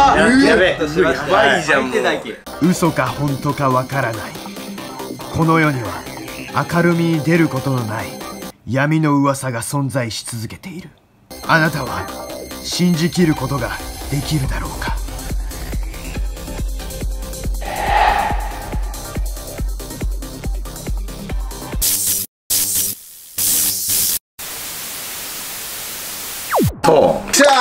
やべえ、やばいじゃん。 嘘か本当かわからない。この世には明るみに出ることのない闇の噂が存在し続けている。あなたは信じきることができるだろうか。 きた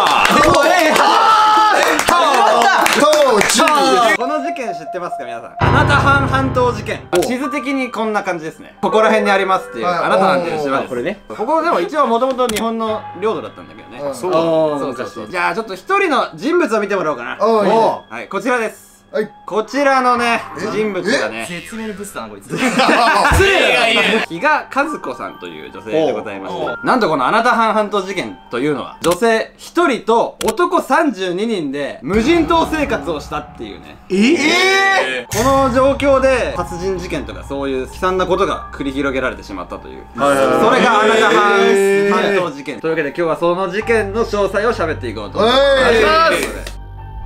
この事件知ってますか皆さん。あなた藩半島事件。地図的にこんな感じですね。ここら辺にありますっていうあなた藩っていう島です。これね。ここでも一応もともと日本の領土だったんだけどね。そうそう。じゃあちょっと一人の人物を見てもらおうかな。はい、こちらです。こちらのね人物がね、 説明のブスだなこいつ。 失礼がいる比嘉和子さんという女性でございまして、なんとこのあなた藩半島事件というのは女性1人と男32人で無人島生活をしたっていうね。この状況で殺人事件とかそういう悲惨なことが繰り広げられてしまったという、それがあなた藩半島事件というわけで、今日はその事件の詳細を喋っていこうと思います。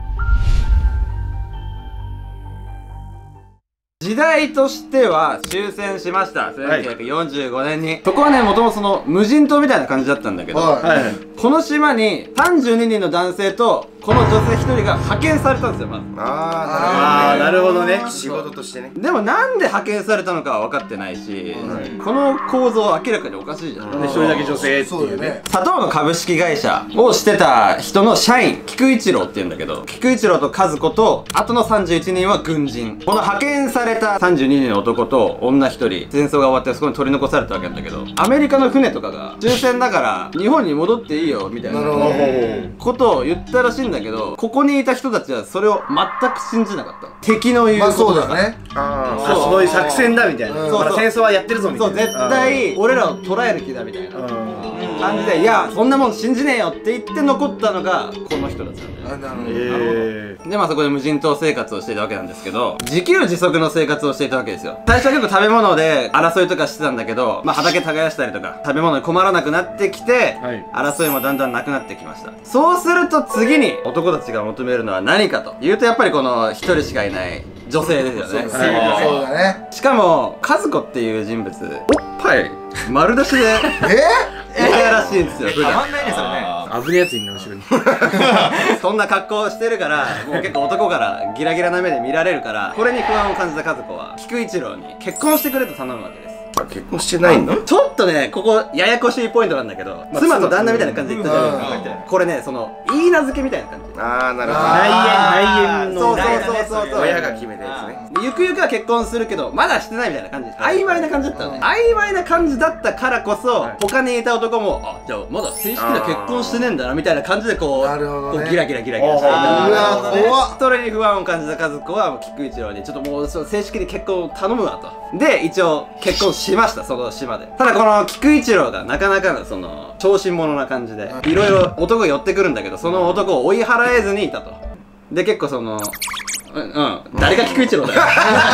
時代としては終戦しました。1945年に。そこはね、もともとその無人島みたいな感じだったんだけど、この島に32人の男性とこの女性1人が派遣されたんですよ、まず。 なるほどね。仕事としてね。 でもなんで派遣されたのかは分かってないし、この構造は明らかにおかしいじゃん。 1人だけ女性っていうね。 砂糖の株式会社をしてた人の社員、菊一郎っていうんだけど、菊一郎と和子と、あとの31人は軍人。この派遣された32人の男と女1人、戦争が終わってそこに取り残されたわけなんだけど、アメリカの船とかが終戦だから日本に戻っていいよみたいなことを言ったらしいんだけど、ここにいた人たちはそれを全く信じなかった。敵の言うことだから。 そういう作戦だみたいな。戦争はやってるぞみたいな。 そう、絶対俺らを捕らえる気だみたいな感じで、いやそんなもん信じねえよって言って残ったのがこの人たちなんだよね。でまあそこで無人島生活をしていたわけなんですけど、自給自足の生活をしていたわけですよ。最初は結構食べ物で争いとかしてたんだけど、まあ畑耕したりとか食べ物に困らなくなってきて、争いもだんだんなくなってきました。そうすると次に男たちが求めるのは何かというと、やっぱりこの1人しかいない女性ですよね。そうだね。しかも和子っていう人物、おっぱい丸出しでいたらしいんですよ。普段たまんないねそれね。 危ねえやついんな後ろに。 そんな格好をしてるから、もう結構男からギラギラな目で見られるから、これに不安を感じた和子は菊一郎に結婚してくれと頼むわけです。 結婚してないの？ ちょっとね、ここややこしいポイントなんだけど、妻と旦那みたいな感じで言ったじゃないですか。これね、その言い名付けみたいな感じ。 なるほど。 内縁の親が決めたやつね。 ゆくゆくは結婚するけどまだしてないみたいな感じ。曖昧な感じだったのね。曖昧な感じだったからこそ、他にいた男も、あ、じゃあまだ正式な結婚してねえんだなみたいな感じでこうギラギラしていた。それに不安を感じた和子は菊一郎にちょっともう正式に結婚を頼むわと。で一応結婚しました、その島で。ただこの菊一郎がなかなかのその小心者な感じで、いろいろ男が寄ってくるんだけど、その男を追い払えずにいたと。で結構その誰が菊一郎だよ。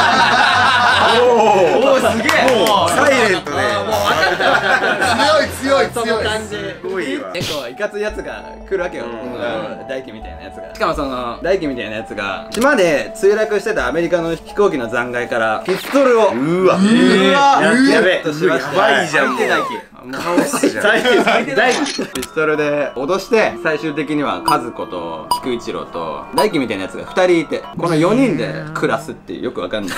おお、すげえ。 もうサイレントね。 もう分かった。 強いその感じ。結構いかついやつが来るわけよ。大輝みたいなやつが。しかもその大輝みたいなやつが島で墜落してたアメリカの飛行機の残骸からピストルをやべえとしまして、 やばいじゃん。 カオスじゃん。ピストルで脅して最終的には和子と菊一郎と大輝みたいなやつが2人いて、この4人で暮らすっていうよくわかんない。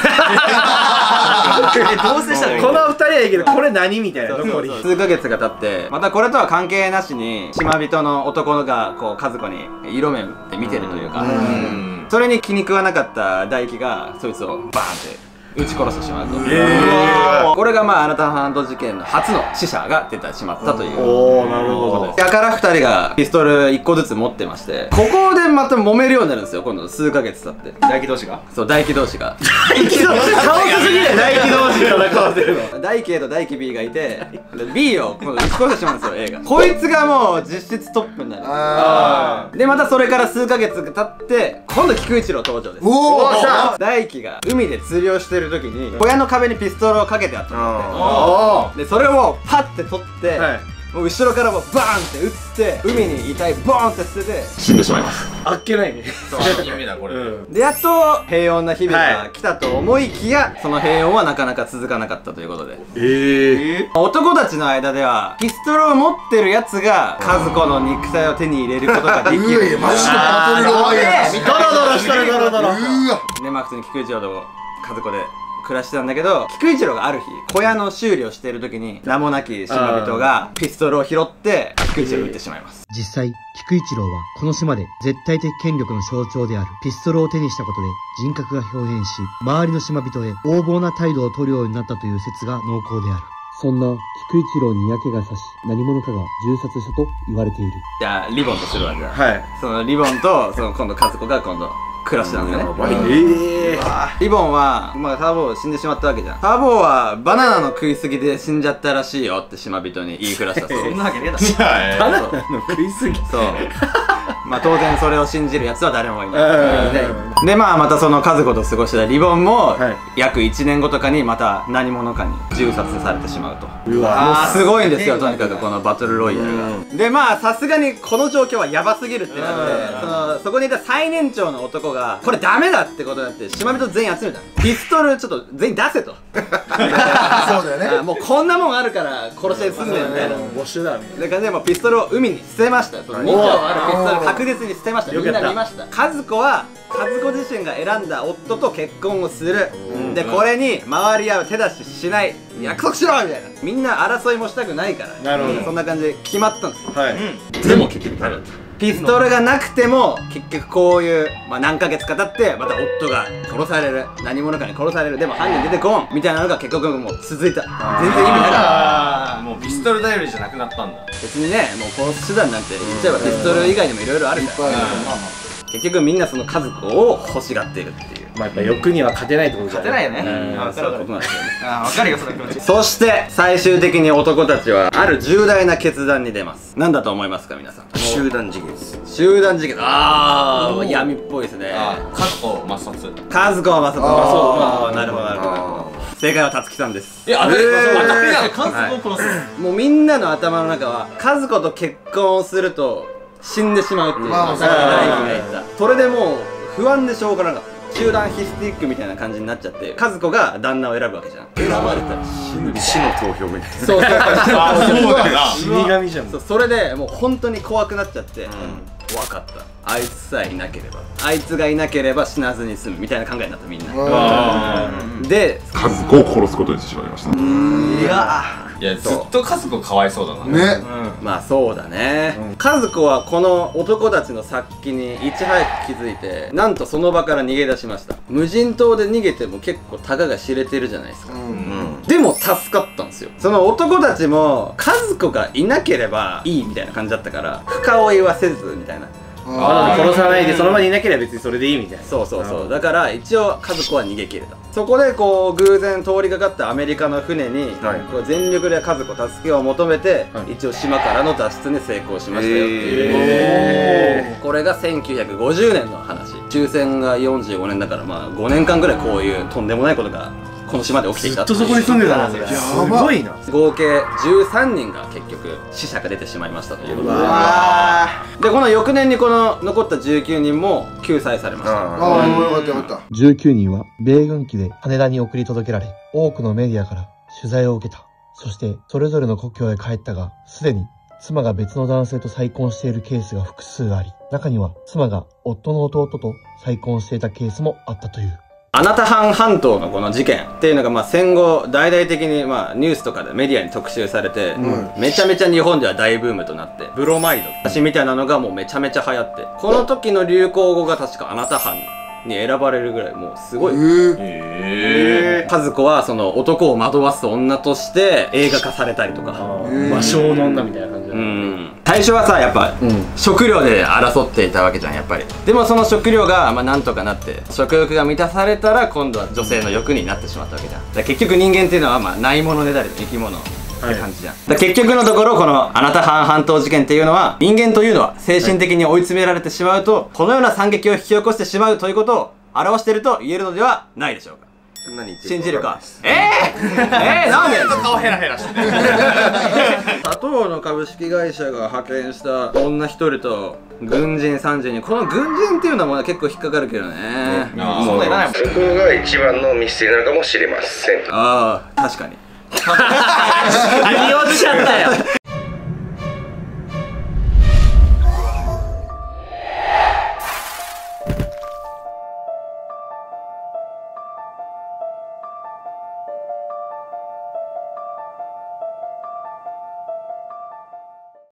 どうせしたらこの2人はいいけどこれ何みたいな。 数ヶ月が経ってまたこれとは関係なしに島人の男がこう和子に色目で見てるというか、それに気に食わなかった大輝がそいつをバーンって撃ち殺してしまうと。これがまああなた半島事件の初の死者が出てしまったということです。やから2人がピストル1個ずつ持ってまして、ここでまた揉めるようになるんですよ、今度数ヶ月経って。 大輝同士が？ そう、大輝同士が。 大輝同士カオスすぎる。大輝同士戦わせるの。 大輝 A と大輝 B がいて、B を今度撃ち殺してしまうんですよ、A が。こいつがもう実質トップになる。でまたそれから数ヶ月経って今度菊一郎登場です。大輝が海で釣りをしてる時に小屋の壁にピストルをかけてあったんで、それをパッて取ってもう後ろからもバーンって撃って海に遺体ボーンって捨てて死んでしまいます。 あっけないね。 そう、2人目だ、これ。 でやっと平穏な日々が来たと思いきや、その平穏はなかなか続かなかったということで、男たちの間ではピストルを持ってるやつが和子の肉体を手に入れることができる。 マジでバトルロワイヤル。 ドロドロしてる、ドロドロ。 でまあ普通に菊一郎と和子で暮らしてたんだけど、菊一郎がある日小屋の修理をしている時に名もなき島人がピストルを拾って菊一郎を撃ってしまいます。 実際、菊一郎はこの島で絶対的権力の象徴であるピストルを手にしたことで人格が表変し、周りの島人へ横暴な態度を取るようになったという説が濃厚である。そんな菊一郎に嫌気がさし、何者かが銃殺したと言われている。 じゃあリボンとするわけだ。 はい。 そのリボンとその今度和子が今度暮らしてたんだよね。リボンは、まあ、ターボー死んでしまったわけじゃん。ターボーはバナナの食いすぎで死んじゃったらしいよって島人に言いふらしたそう。そんなわけねえだろ。バナナの食いすぎ。そう。まあ当然それを信じるやつは誰もいない。でまあまたその和子と過ごしたリボンも約1年後とかにまた何者かに銃殺されてしまうと。もうすごいんですよ、とにかくこのバトルロイヤルが。でまあさすがにこの状況はヤバすぎるってなって、そこにいた最年長の男がこれダメだってことになって島人全員集めたの。ピストルちょっと全員出せと。そうだよね。 もうこんなもんあるから殺して済んでるみたいな。 没収だみたいな。 で感じでもうピストルを海に捨てました。その2丁あるピストル確実に捨てました。みんな見ました。和子は和子自身が選んだ夫と結婚をする。でこれに周りは手出ししない、約束しろみたいな。みんな争いもしたくないから、 なるほど。 そんな感じで決まったんですよ。 はい。 でも結局誰だった？ ピストルがなくても結局こういう、まあ、何ヶ月か経ってまた夫が殺される、何者かに殺される、でも犯人出てこんみたいなのが結局もう続いた。全然意味なかった。 もうピストル頼りじゃなくなったんだ。 別にね、もう殺す手段なんて言っちゃえばピストル以外にもいろいろあるから、結局みんなその和子を欲しがっているっていう。 まあやっぱ欲には勝てないってことじゃん。 勝てないよね。そういうことなんですよね。わかるよ、その気持ち。そして最終的に男たちはある重大な決断に出ます。何だと思いますか皆さん？ 集団事件です。 集団事件。ああ、闇っぽいですね。 和子抹殺。 和子はそう。なるほどなるほど。正解はたつきさんです。 和子を殺す。 もうみんなの頭の中は和子と結婚をすると死んでしまうっていう。さっき大輝が言った。それでもう不安でしょうがなかった。集団ヒスティックみたいな感じになっちゃって、和子が旦那を選ぶわけじゃん。選ばれたら死ぬみたいな。 死の投票みたいな。 そうだよな。 死神じゃん。 それでもう本当に怖くなっちゃって、分かった、あいつさえいなければ、あいつがいなければ死なずに済むみたいな考えになったみんなで、 和子を殺すことにしてしまいました。いやずっと和子かわいそうだなね。 まあそうだね。和子はこの男たちの殺気にいち早く気づいて、なんとその場から逃げ出しました。無人島で逃げても結構たかが知れてるじゃないですか。でも助かったんですよ。その男たちも和子がいなければいいみたいな感じだったから、深追いはせずみたいな。 殺さないでその場にいなければ別にそれでいいみたいな。 そうだから一応和子は逃げ切れた。そこでこう偶然通りかかったアメリカの船にこう全力で和子助けを求めて、一応島からの脱出に成功しましたよっていう。これが1950年の話。終戦が45年だから、まあ5年間ぐらいこういうとんでもないことがこの島で起きていた。 ずっとそこに住んでたんですよ。すごいな。 合計13人が結局死者が出てしまいましたということで、この翌年にこの残った19人も救済されました。 ああ、よかったよかった。 19人は米軍機で羽田に送り届けられ、多くのメディアから取材を受けた。そしてそれぞれの故郷へ帰ったが、すでに妻が別の男性と再婚しているケースが複数あり、中には妻が夫の弟と再婚していたケースもあったという。 アナタハン半島のこの事件っていうのが、まあ戦後大々的にまあニュースとかでメディアに特集されて、めちゃめちゃ日本では大ブームとなって、ブロマイド私みたいなのがもうめちゃめちゃ流行って、この時の流行語が確かアナタハンに選ばれるぐらいもうすごい。和子はその男を惑わす女として映画化されたりとか、 魔性の女みたいな感じだ。 最初はさやっぱ、食料で争っていたわけじゃんやっぱり。でもその食料がまあなんとかなって食欲が満たされたら、今度は女性の欲になってしまったわけじゃん。だから結局人間っていうのはまあないものねだりの生き物って感じじゃん。だから結局のところこのアナタハン半島事件っていうのは、人間というのは精神的に追い詰められてしまうと、このような惨劇を引き起こしてしまうということを表していると言えるのではないでしょうか。信じるか。なんで顔ヘラヘラして砂糖の株株式会社が派遣した女1人と軍人30人。この軍人っていうのも結構引っかかるけどね。 そんないらないもん。そこが一番のミステリーなのかもしれません。 ああ、確かに。 言おうとしちゃったよ。